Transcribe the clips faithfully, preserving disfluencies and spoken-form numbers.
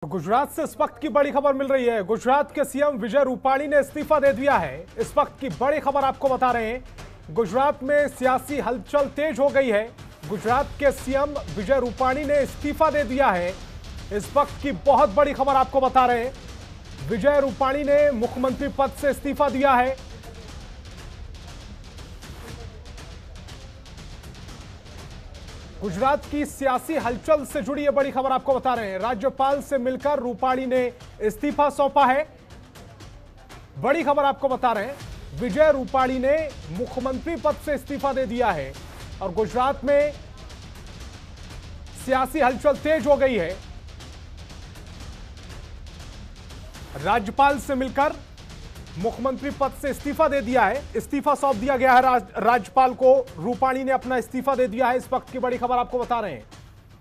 गुजरात से इस वक्त की बड़ी खबर मिल रही है। गुजरात के सीएम विजय रूपाणी ने इस्तीफा दे दिया है। इस वक्त की बड़ी खबर आपको बता रहे हैं। गुजरात में सियासी हलचल तेज हो गई है। गुजरात के सीएम विजय रूपाणी ने इस्तीफा दे दिया है। इस वक्त की बहुत बड़ी खबर आपको बता रहे हैं। विजय रूपाणी ने मुख्यमंत्री पद से इस्तीफा दिया है। गुजरात की सियासी हलचल से जुड़ी यह बड़ी खबर आपको बता रहे हैं। राज्यपाल से मिलकर रूपाणी ने इस्तीफा सौंपा है। बड़ी खबर आपको बता रहे हैं। विजय रूपाणी ने मुख्यमंत्री पद से इस्तीफा दे दिया है और गुजरात में सियासी हलचल तेज हो गई है। राज्यपाल से मिलकर मुख्यमंत्री पद से इस्तीफा दे दिया है। इस्तीफा सौंप दिया गया है राज, राज्यपाल को। रूपाणी ने अपना इस्तीफा दे दिया है। इस वक्त की बड़ी खबर आपको बता रहे हैं।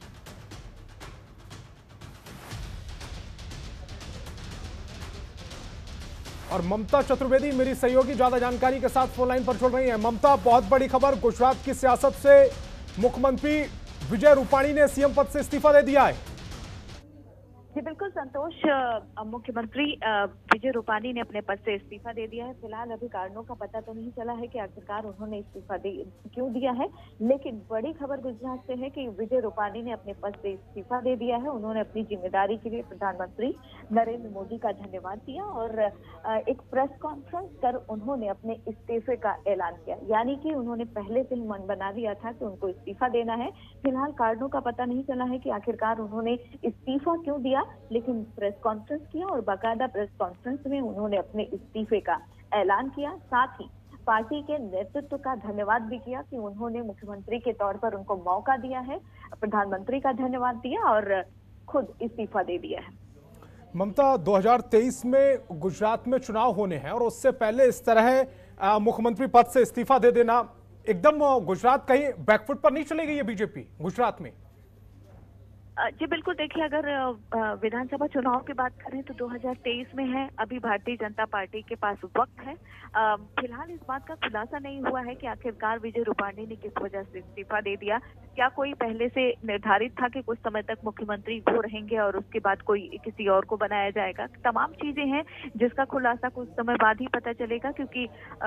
और ममता चतुर्वेदी मेरी सहयोगी ज्यादा जानकारी के साथ फोन लाइन पर जुड़ रही हैं। ममता, बहुत बड़ी खबर, गुजरात की सियासत से मुख्यमंत्री विजय रूपाणी ने सीएम पद से इस्तीफा दे दिया है। जी बिल्कुल संतोष, मुख्यमंत्री विजय रूपाणी ने अपने पद से इस्तीफा दे दिया है। फिलहाल अभी कारणों का पता तो नहीं चला है कि आखिरकार उन्होंने इस्तीफा क्यों दिया है, लेकिन बड़ी खबर गुजरात से है कि विजय रूपाणी ने अपने पद से इस्तीफा दे दिया है। उन्होंने अपनी जिम्मेदारी के लिए प्रधानमंत्री नरेंद्र मोदी का धन्यवाद दिया और एक प्रेस कॉन्फ्रेंस कर उन्होंने अपने इस्तीफे का ऐलान किया। यानी कि उन्होंने पहले से ही मन बना दिया था कि उनको इस्तीफा देना है। फिलहाल कारणों का पता नहीं चला है कि आखिरकार उन्होंने इस्तीफा क्यों दिया, लेकिन प्रेस कॉन्फ्रेंस किया और बाकायदा प्रेस कॉन्फ्रेंस में उन्होंने अपने इस्तीफे का ऐलान किया। साथ ही पार्टी के नेतृत्व का धन्यवाद भी किया कि उन्होंने मुख्यमंत्री के तौर पर उनको मौका दिया है। प्रधानमंत्री का धन्यवाद दिया और खुद इस्तीफा दे दिया है। ममता, दो हज़ार तेईस में गुजरात में चुनाव होने हैं और उससे पहले इस तरह मुख्यमंत्री पद से इस्तीफा दे देना, एकदम गुजरात कहीं बैकफुट पर नहीं चली गई है बीजेपी गुजरात में? जी बिल्कुल, देखिए अगर विधानसभा चुनाव की बात करें तो दो हज़ार तेईस में है। अभी भारतीय जनता पार्टी के पास वक्त है। फिलहाल इस बात का खुलासा नहीं हुआ है कि आखिरकार विजय रूपाणी ने किस वजह से इस्तीफा दे दिया। क्या कोई पहले से निर्धारित था कि कुछ समय तक मुख्यमंत्री वो रहेंगे और उसके बाद कोई किसी और को बनाया जाएगा? तमाम चीजें हैं जिसका खुलासा कुछ समय बाद ही पता चलेगा, क्योंकि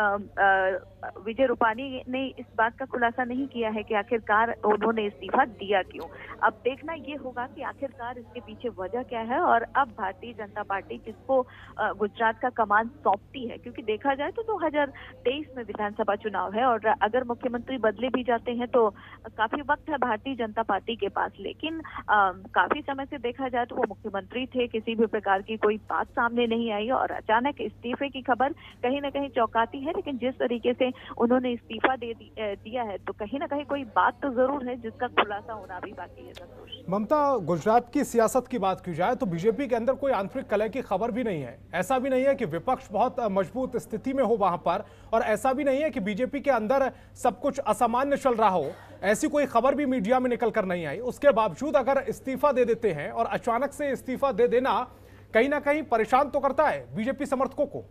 विजय रूपाणी ने इस बात का खुलासा नहीं किया है कि आखिरकार उन्होंने इस्तीफा दिया क्यों। अब देखना ये होगा कि आखिरकार इसके पीछे वजह क्या है और अब भारतीय जनता पार्टी किसको गुजरात का कमान सौंपती है, क्योंकि देखा जाए तो दो हज़ार तेईस में विधानसभा चुनाव है और अगर मुख्यमंत्री बदले भी जाते हैं तो काफी वक्त है भारतीय जनता पार्टी के पास। लेकिन आ, काफी समय से देखा जाए तो वो मुख्यमंत्री थे, किसी भी प्रकार की कोई बात सामने नहीं आई और अचानक इस्तीफे की खबर कहीं ना कहीं चौंकाती है। लेकिन जिस तरीके से उन्होंने इस्तीफा दे दी, दिया है तो कहीं ना कहीं कोई बात तो जरूर है जिसका खुलासा होना भी बाकी है। संतोष, ममता, गुजरात की सियासत की बात की जाए तो बीजेपी के अंदर कोई आंतरिक कलह की खबर भी नहीं है। ऐसा भी नहीं है कि विपक्ष बहुत मजबूत स्थिति में हो वहां पर, और ऐसा भी नहीं है कि बीजेपी के अंदर सब कुछ असामान्य चल रहा हो। ऐसी कोई खबर भी मीडिया में निकल कर नहीं आई। उसके बावजूद अगर इस्तीफा दे देते हैं और अचानक से इस्तीफा दे देना कहीं ना कहीं परेशान तो करता है बीजेपी समर्थकों को।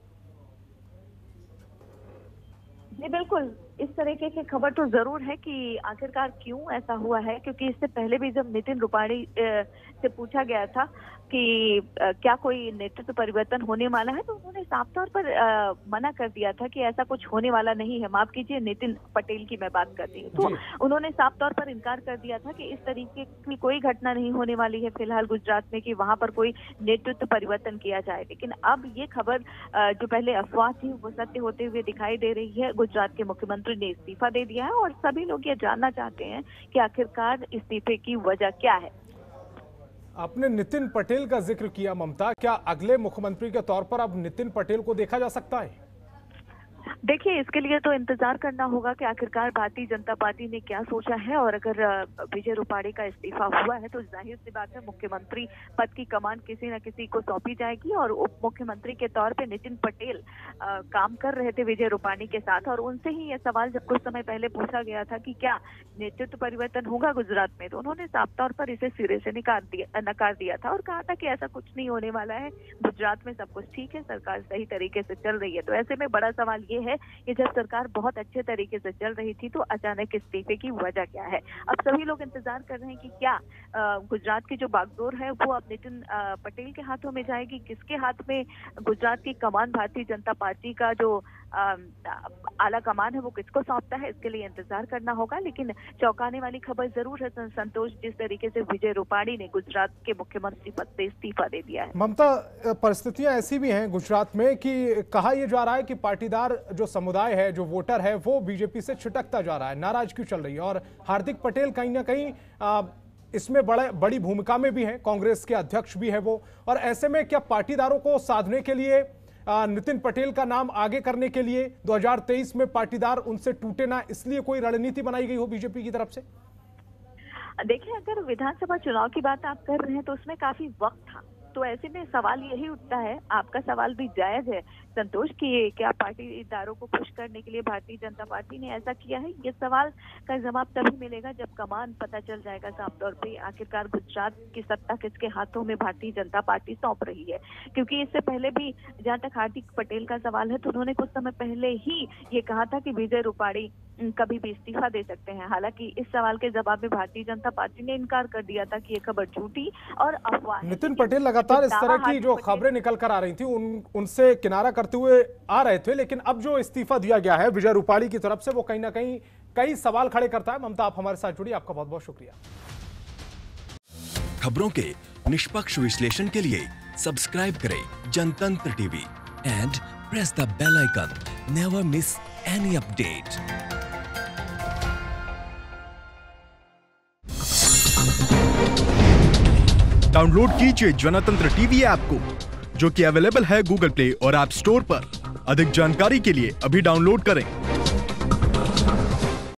जी बिल्कुल, इस तरीके की खबर तो जरूर है कि आखिरकार क्यों ऐसा हुआ है, क्योंकि इससे पहले भी जब नितिन रूपाणी से पूछा गया था कि क्या कोई नेतृत्व परिवर्तन होने वाला है, तो उन्होंने साफ तौर पर आ, मना कर दिया था कि ऐसा कुछ होने वाला नहीं है। माफ कीजिए, नितिन पटेल की मैं बात करती हूँ। तो उन्होंने साफ तौर पर इनकार कर दिया था कि इस तरीके की कोई घटना नहीं होने वाली है फिलहाल गुजरात में कि वहां पर कोई नेतृत्व परिवर्तन किया जाए। लेकिन अब ये खबर जो पहले अफवाह थी वो सत्य होते हुए दिखाई दे रही है। गुजरात के मुख्यमंत्री ने इस्तीफा दे दिया है और सभी लोग ये जानना चाहते हैं कि आखिरकार इस्तीफे की वजह क्या है। आपने नितिन पटेल का जिक्र किया ममता, क्या अगले मुख्यमंत्री के तौर पर अब नितिन पटेल को देखा जा सकता है? देखिए, इसके लिए तो इंतजार करना होगा कि आखिरकार भारतीय जनता पार्टी ने क्या सोचा है। और अगर विजय रूपाणी का इस्तीफा हुआ है तो जाहिर सी बात है मुख्यमंत्री पद की कमान किसी न किसी को सौंपी जाएगी और उप मुख्यमंत्री के तौर पे नितिन पटेल आ, काम कर रहे थे विजय रूपाणी के साथ। और उनसे ही यह सवाल जब कुछ समय पहले पूछा गया था कि क्या नेतृत्व परिवर्तन होगा गुजरात में, तो उन्होंने साफ तौर पर इसे सिरे से नकार दिया नकार दिया था और कहा था कि ऐसा कुछ नहीं होने वाला है, गुजरात में सब कुछ ठीक है, सरकार सही तरीके से चल रही है। तो ऐसे में बड़ा सवाल ये है कि जब सरकार बहुत अच्छे तरीके से चल रही थी तो अचानक इस्तीफे की वजह क्या है। अब सभी लोग इंतजार कर रहे हैं कि क्या गुजरात की जो बागडोर है वो अब नितिन पटेल के हाथों में जाएगी, किसके हाथ में गुजरात की कमान भारतीय जनता पार्टी का जो आला कमान है वो किसको सौंपता है, इसके लिए इंतजार करना होगा। लेकिन चौंकाने वाली खबर जरूर है संतोष, जिस तरीके से विजय रूपाणी ने गुजरात के मुख्यमंत्री पद से इस्तीफा दे दिया है। ममता, परिस्थितियां ऐसी भी हैं गुजरात में कि कहा यह जा रहा है कि पाटीदार जो समुदाय है, जो वोटर है, वो बीजेपी से छिटकता जा रहा है, नाराजगी चल रही है और हार्दिक पटेल कहीं ना कहीं आ, इसमें बड़े बड़ी भूमिका में भी है, कांग्रेस के अध्यक्ष भी है वो। और ऐसे में क्या पाटीदारों को साधने के लिए नितिन पटेल का नाम आगे करने के लिए दो हज़ार तेईस में पाटीदार उनसे टूटे ना, इसलिए कोई रणनीति बनाई गई हो बीजेपी की तरफ से? देखिए, अगर विधानसभा चुनाव की बात आप कर रहे हैं तो उसमें काफी वक्त था, तो ऐसे में सवाल यही उठता है, आपका सवाल भी जायज है संतोष, कि क्या पाटीदारों को खुश करने के लिए भारतीय जनता पार्टी ने ऐसा किया है। ये सवाल का जवाब तभी मिलेगा जब कमान पता चल जाएगा साफ तौर पे, आखिरकार गुजरात की सत्ता किसके हाथों में भारतीय जनता पार्टी सौंप रही है। क्योंकि इससे पहले भी जहाँ तक हार्दिक पटेल का सवाल है तो उन्होंने कुछ समय पहले ही ये कहा था कि विजय रूपाणी कभी भी इस्तीफा दे सकते हैं। हालांकि इस सवाल के जवाब में भारतीय जनता पार्टी ने इनकार कर दिया था कि ये खबर झूठी और अफवाह है। नितिन पटेल लगातार इस तरह की जो खबरें निकल कर आ रही थी उन उनसे किनारा करते हुए आ रहे थे, लेकिन अब जो इस्तीफा दिया गया है विजय रूपाणी की तरफ से वो कहीं ना कहीं कई सवाल खड़े करता है। ममता, आप हमारे साथ जुड़ी, आपका बहुत बहुत शुक्रिया। खबरों के निष्पक्ष विश्लेषण के लिए सब्सक्राइब करें Janatantra TV and press the bell icon. Never miss any update. Download कीजिए जनतंत्र टीवी ऐप को, जो कि अवेलेबल है गूगल प्ले और ऐप स्टोर पर। अधिक जानकारी के लिए अभी डाउनलोड करें।